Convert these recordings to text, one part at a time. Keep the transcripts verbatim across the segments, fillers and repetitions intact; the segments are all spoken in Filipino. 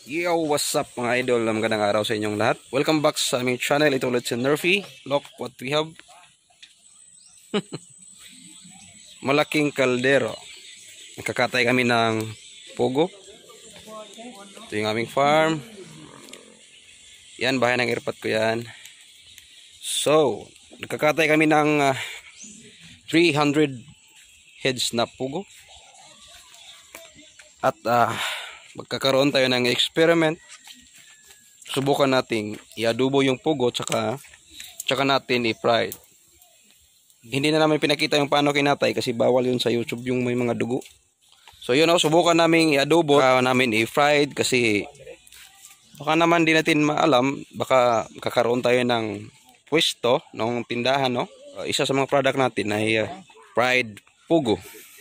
Yo, what's up mga idol? Magandang araw sa inyong lahat. Welcome back sa aming channel. Ito ulit si Nerfy. Look what we have. Malaking kaldero. Nagkakatay kami ng pugo. Ito yung aming farm. Yan, bahay ng airpot ko yan. So, nagkakatay kami ng uh, three hundred heads na pugo. At ah... Uh, magkakaroon tayo ng experiment. Subukan nating i-adobo yung pugo tsaka, tsaka natin i-fried. Hindi na namin pinakita yung paano kinatay kasi bawal yun sa YouTube yung may mga dugo. So yun o, subukan namin i-adobo, uh, namin i-fried kasi baka naman di natin maalam, baka kakaroon tayo ng pwesto ng tindahan, no? Uh, isa sa mga product natin ay uh, fried pugo.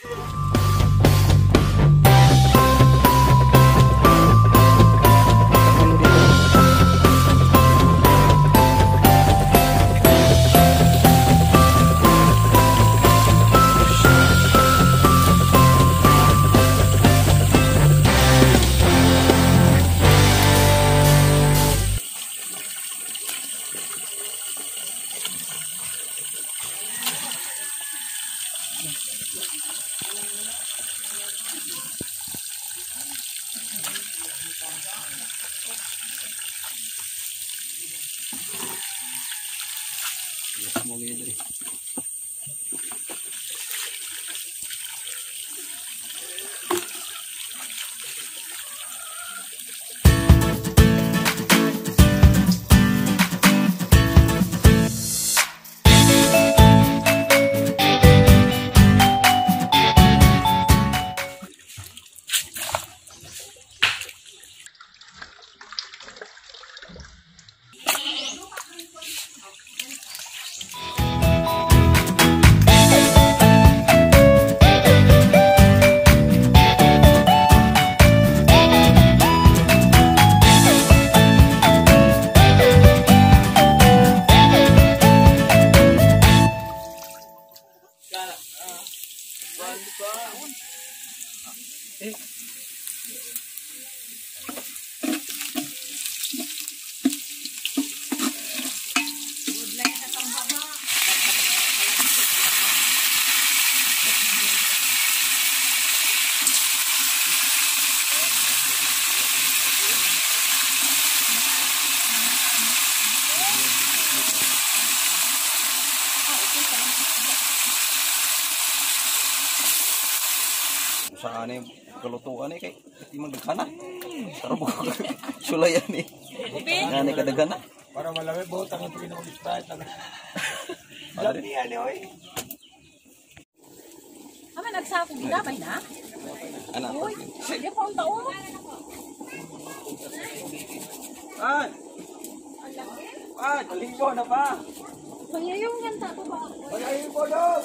Mau gini deh. Eh. Saan eh kalutuan eh kay timang dagana. Sarap ko. Sulayan eh. Ngani ka dagana. Para malami buot ang pinakalistat. Dami yan eh oy. Ama nagsako gidamay na? Ana. Uy, di pa ang taon. An. An, libo na pa. Mayayong ganta to ba? Mayayong po daw.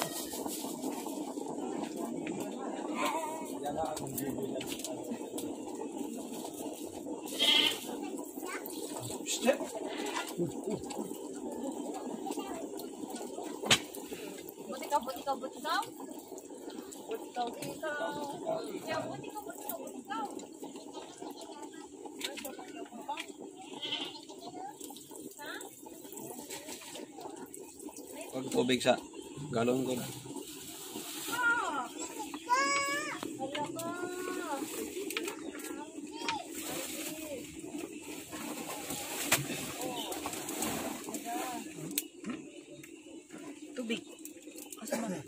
Step. Butikaw, butikaw, butikaw. Butikaw, butikaw. Yan, butikaw, butikaw, butikaw. Pag tubig sa galon ko na. Tubig. Asa man?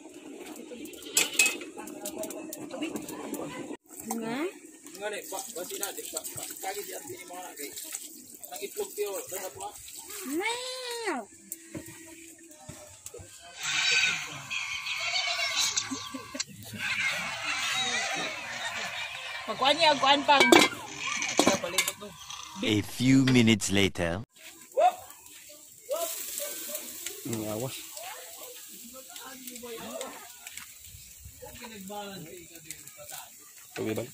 Tubig. Nga? Ngani, pa, basi na di pa. Kagi di ati ni mga kay. Nang itlog tiyo, dapat mo. Meow. Pagkuan niya, kuan pang. A few minutes later. Ang awas. Tubig ba?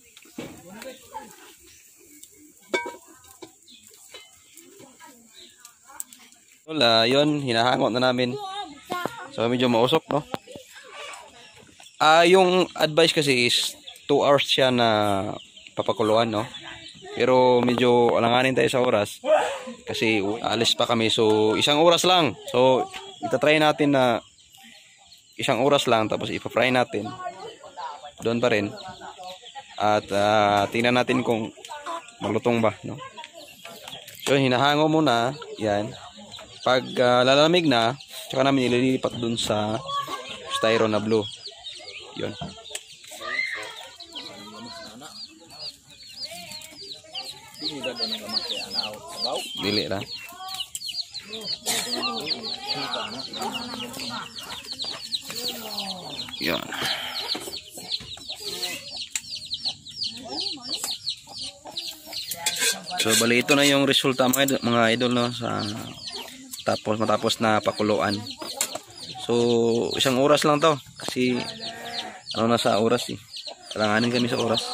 Wala, yun, hinahangot na namin. So medyo mausok, no? Ah, yung advice kasi is two hours siya na papakuluan, no? Pero medyo alanganin tayo sa oras kasi alis pa kami. So isang oras lang. So itatry natin na isang oras lang tapos ipa-fry natin. Doon pa rin. At uh, tingnan natin kung malutong ba, no? So hinahango muna, yan. Pag uh, lalamig na, tsaka namin ililipat dun sa styro na blue. Yun. Dili na. Yun. So bali ito na yung resulta mga, mga idol, no, sa tapos matapos na pakuluan. So isang oras lang to kasi ano na sa oras eh. Kailanganin kami sa oras.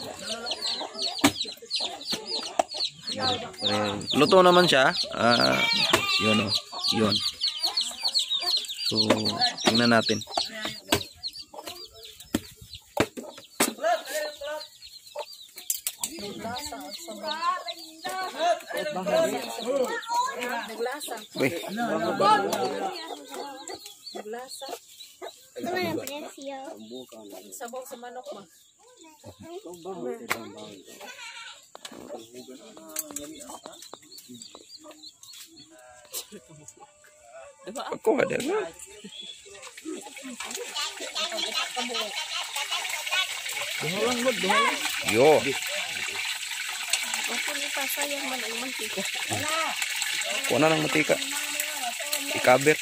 Luto naman siya. Uh, yun o. Yun. So tingnan natin. Naglasa. Uy. Naglasa. Ano yung presyo? Sabaw sa manok mo. Ako ada na. Duhalang mo, duhalang. Yo. Ako ni pasayang man ang mantika. Kuha na ng matika. I-cover.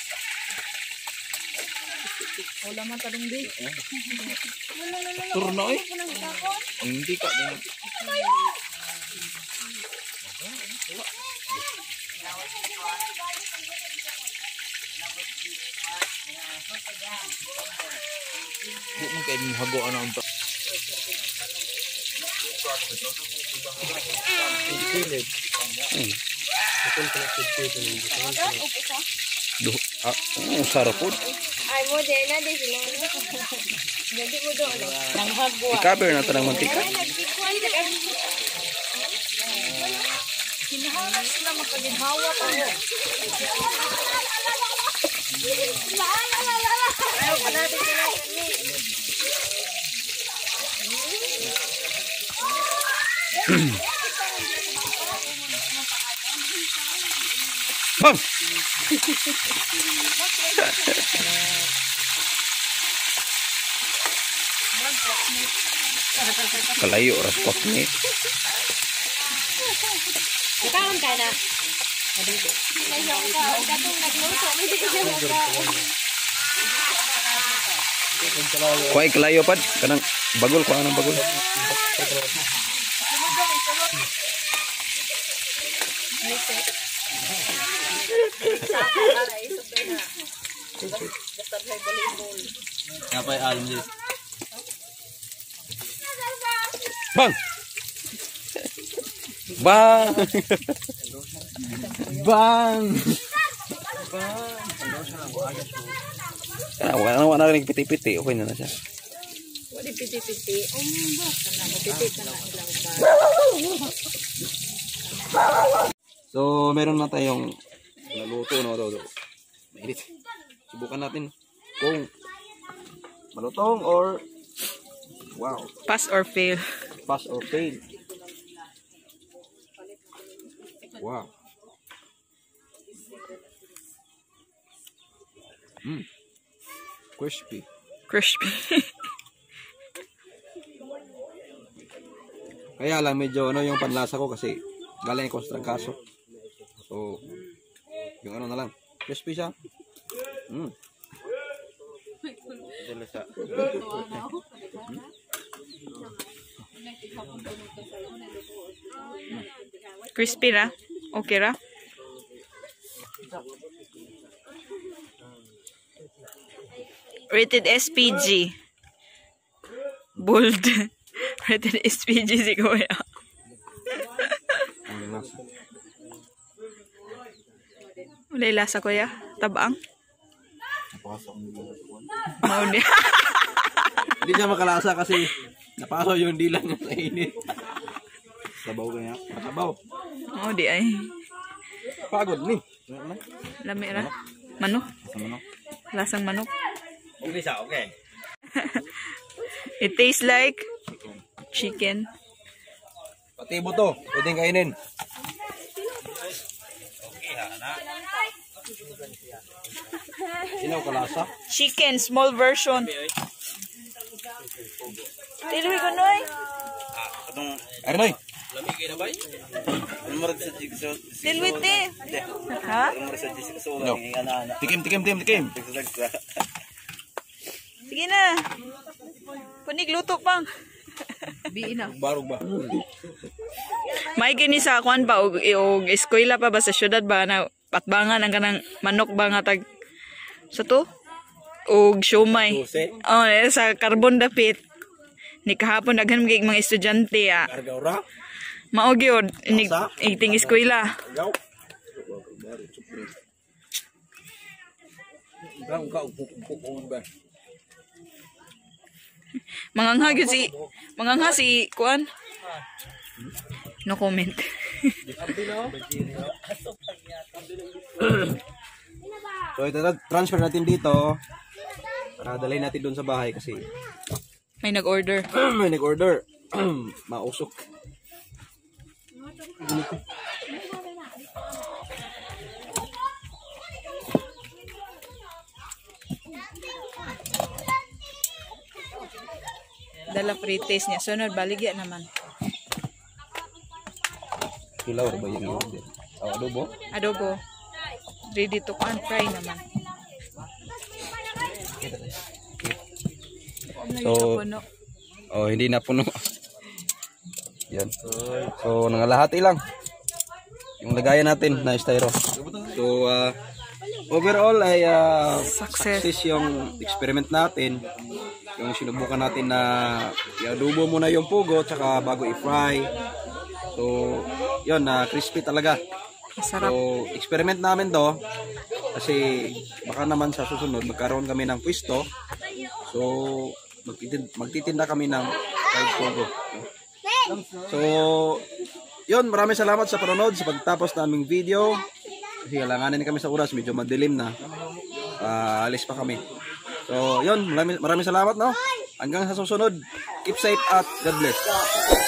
Wala man talong di. Turno eh. Hindi ka din. Di man kayo muhago ano ang pilid. Hmm. Duh, ah, oh, sarap po. Ay mo din na din sila. Jadi mo doon. Nang hagwa. I-cover na ito ng mantika. Kinahalas na makaginhawa pa mo. Ayaw pa natin sila. Bang! Kalayo oras po ni. Kaon ka na. Ayaw ka. Katong nagluto. Hindi ka siya makaon. Kuhay kalayo pad. Kanang bagol. Kuha ng bagol. Napay alam din. Bang! Bang! Bang! Kana wala na wala na piti-piti, okay na na siya. Wala piti-piti. Piti ka na ilang. So, meron na tayong naluto, no? Do, do. Mainit. Subukan natin kung malutong or wow, Pass or fail. pass or fail. Wow. Mm. Crispy. Crispy. Kaya lang medyo ano yung panlasa ko kasi galing ko sa trangkaso. So, yung ano na lang. Crispy siya. Mm. Crispy ra? Okay ra? Rated S P G. Bold. Rated S P G si Kuya. Ang lasa. Wala yung lasa, Kuya. Tabang. Napasok ang dila sa kuwan. Oh, di. Hindi siya makalasa kasi napasok yung dila niya sa init. Sabaw kaya. Sabaw. Oh, di ay. Pagod ni. Lami ra. Manok. Ano? Lasang manok. Okay sa okay. It tastes like chicken. Pati buto, pwedeng kainin. Sino kalasa? Chicken, small version. Tilwi ko noy. Arnoy. Lami kayo na ba? Tilwi ti. Ha? No. Tikim, tikim, tikim, tikim. Sige na. Kunig luto pang. Barog ba? May gini sa kuan pa og og eskwela pa ba sa syudad ba na patbangan ang kanang manok ba nga tag sa to? Og siomay. Oh, eh, sa carbon dapit. Ni kahapon daghan mga mga estudyante ah. Argaura. Mao gyud ni iting eskwela. Gaw. Bang ka upuk-upuk ba? Mangangha gyud si mangangha si kuan. No comment. So ito na, transfer natin dito. Para dalhin natin doon sa bahay kasi May nag-order. may nag-order. Mausok. Dala pre-taste niya. Sunod baligya naman. Hilaw ba yung order? Oh, adobo? Adobo. Ready to pan fry naman. So, Puno. oh, hindi na puno. Yan. So, nangalahati lang. Yung lagayan natin na styro. So, uh, overall ay uh, Success. success yung experiment natin. Yung sinubukan natin na i-adobo muna yung pugo tsaka bago i-fry. So, yun, na uh, crispy talaga. Masarap. So, experiment namin to kasi baka naman sa susunod magkaroon kami ng pwesto. So, magtitinda, magtitinda kami ng fried pugo. So, yun, maraming salamat sa panonood sa pagtapos naming video. Kasi halanganin kami sa oras, medyo madilim na. Uh, alis pa kami. So, yun, maraming, maraming salamat, no? Hanggang sa susunod, keep safe at God bless.